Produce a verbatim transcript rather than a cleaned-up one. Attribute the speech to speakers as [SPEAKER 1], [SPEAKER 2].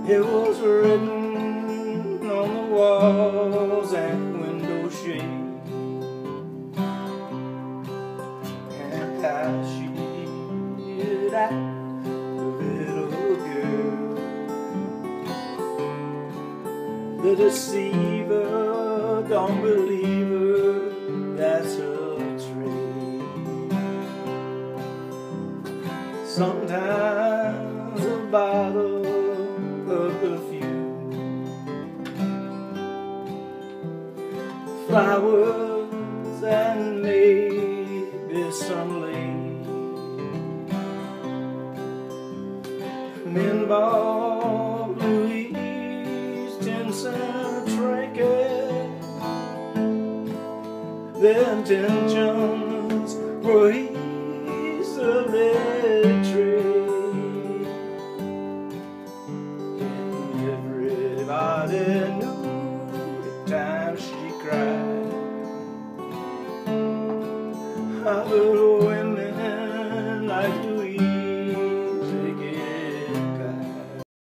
[SPEAKER 1] It was written on the walls and window shade, and how she did act, the little girl, the deceiver, don't believe her, that's her trade. Sometimes a bottle of perfume, flowers, and maybe some lace. Men bought Louise ten cent trinket. Their intentions were easily traced. Everybody knew the time she cried. I